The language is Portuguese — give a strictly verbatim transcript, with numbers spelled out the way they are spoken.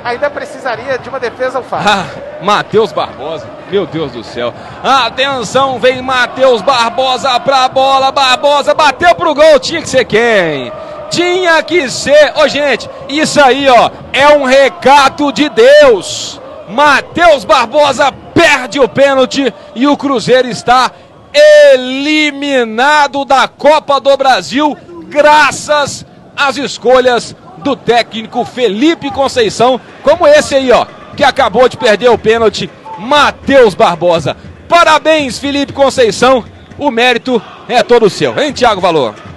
ainda precisaria de uma defesa ao F A R. Ah, Matheus Barbosa, meu Deus do céu. Atenção, vem Matheus Barbosa pra bola. Barbosa bateu pro gol, tinha que ser quem? Tinha que ser, ô gente, isso aí ó, é um recado de Deus. Matheus Barbosa perde o pênalti e o Cruzeiro está eliminado da Copa do Brasil, graças às escolhas do técnico Felipe Conceição, como esse aí ó, que acabou de perder o pênalti, Matheus Barbosa. Parabéns, Felipe Conceição, o mérito é todo seu, hein, Thiago Valor?